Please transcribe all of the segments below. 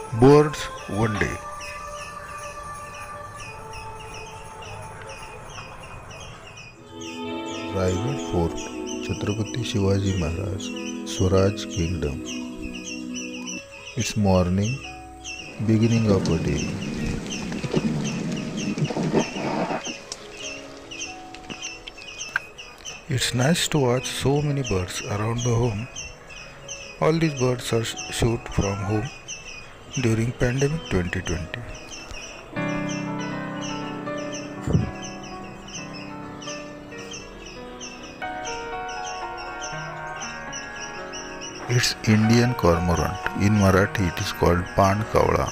Birds one day. Raigad Fort, Chhatrapati Shivaji Maharaj, Swaraj Kingdom. It's morning, beginning of a day. It's nice to watch so many birds around the home. All these birds are shoot from home during pandemic 2020. It's Indian cormorant. In Marathi it is called Pan Kavla.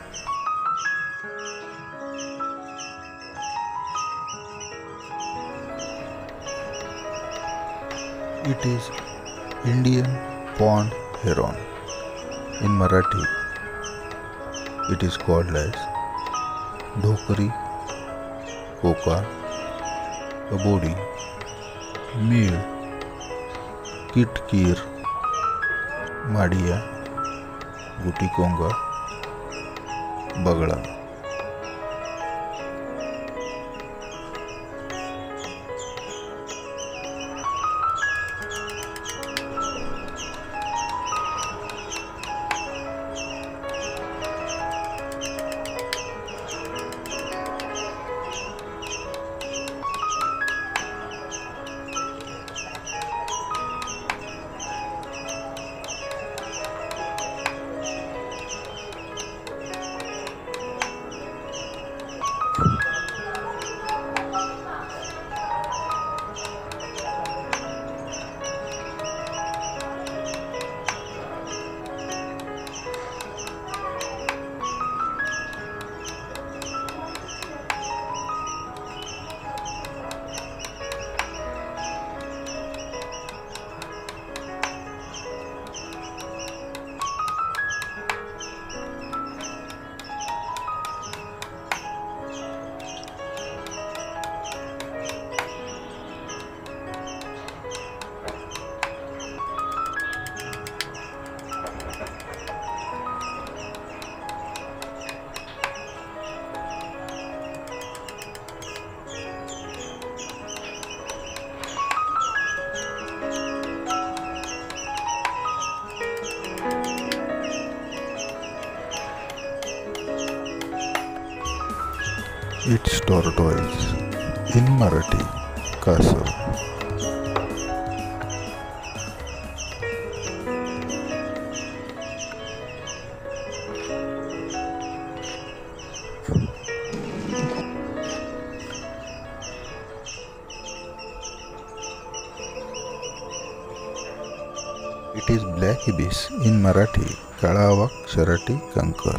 It is Indian pond heron. In Marathi it is called as Dhokari, Koka, Kabodi, Meel, Kitkir, Madia, Gutikonga, Bagla. It's tortoise. In Marathi, Kasav. It is black ibis. In Marathi, Kalawak Sharati Kankar.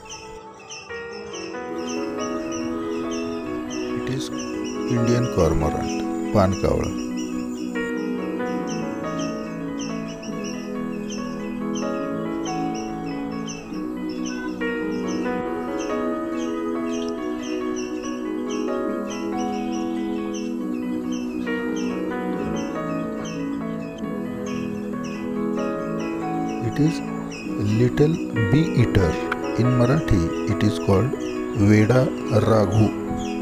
It is Indian cormorant, Pan Kavla. It is little bee eater. In Marathi, it is called Veda Raghu.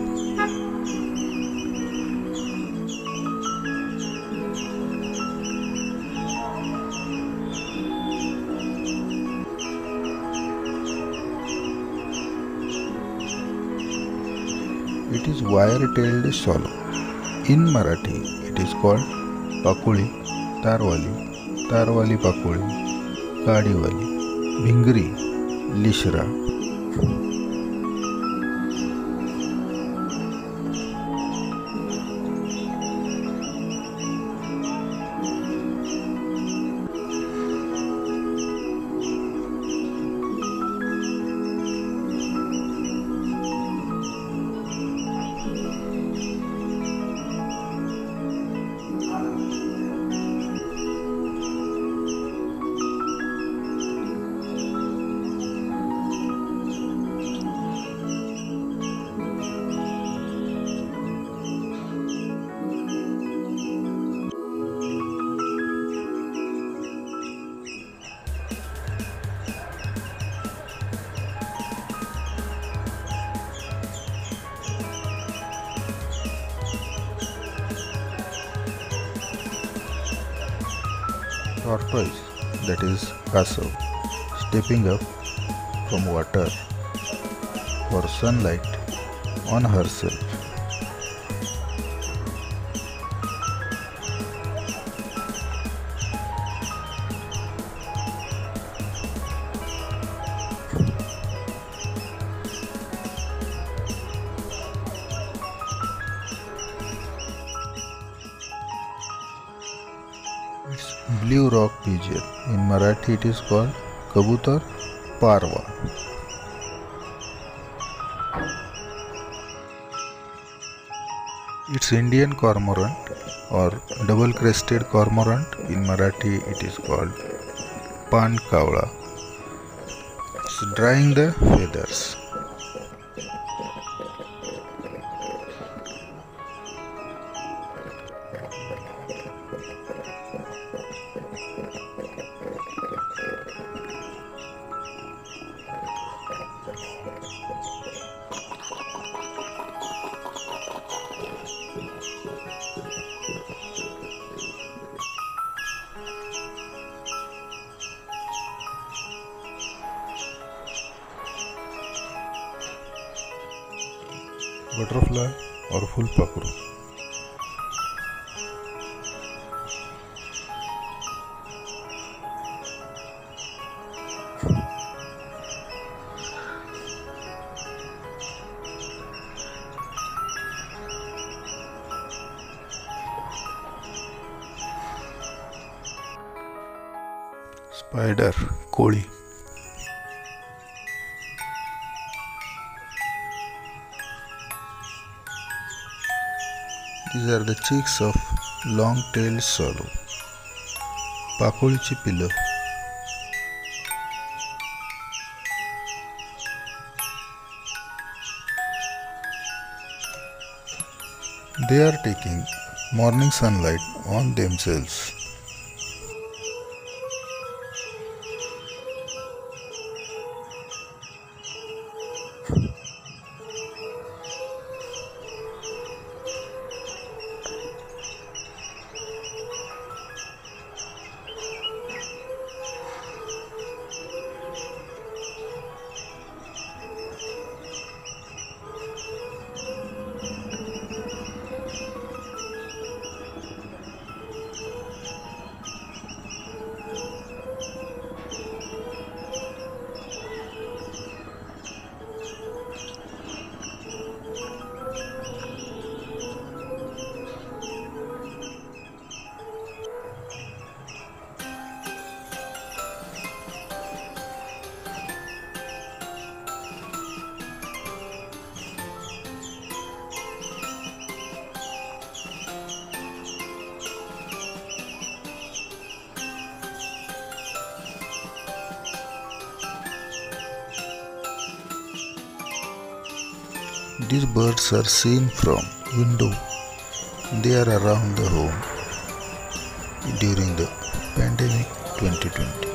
It is wire-tailed swallow. In Marathi, it is called Pakuli, Tarwali Pakuli, Kadiwali, Bhingri, Lishra. tortoise, that is kasav, stepping up from water for sunlight on herself. It's blue rock pigeon. In Marathi it is called kabutar parva. It's Indian cormorant or double-crested cormorant. In Marathi it is called pan kavla. It's drying the feathers. Butterfly or fulpakru. Spider, koli. These are the chicks of long-tailed swallow. पाकोळीची पिलं. They are taking morning sunlight on themselves. These birds are seen from window. They are around the home during the pandemic 2020.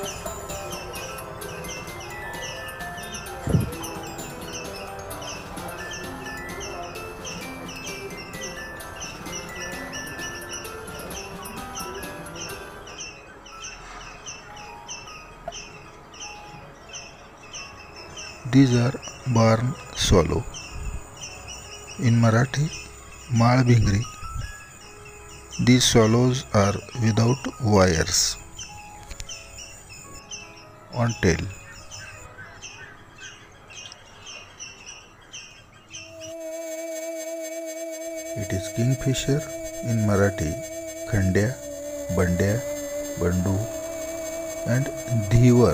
These are barn swallow. In Marathi, Malbhingri. These swallows are without wires on tail. It is kingfisher. In Marathi, Khandya, Bandya, Bandu and Dhivar.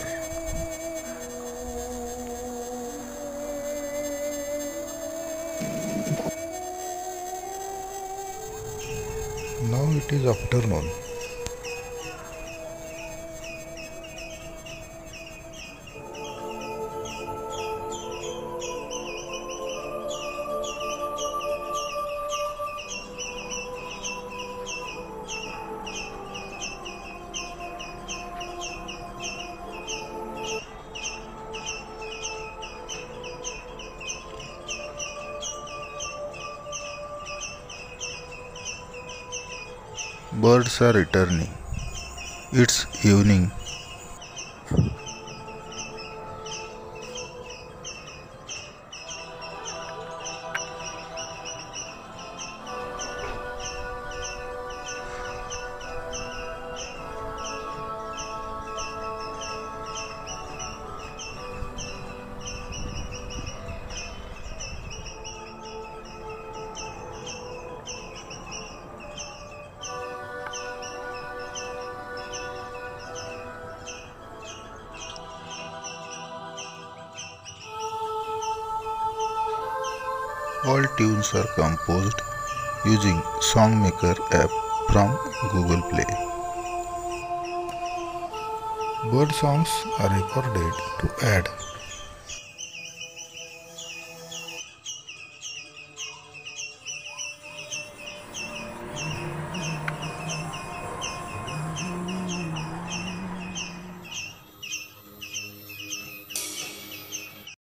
Now it is afternoon. Birds are returning. It's evening. All tunes are composed using Songmaker app from Google Play. Bird songs are recorded to add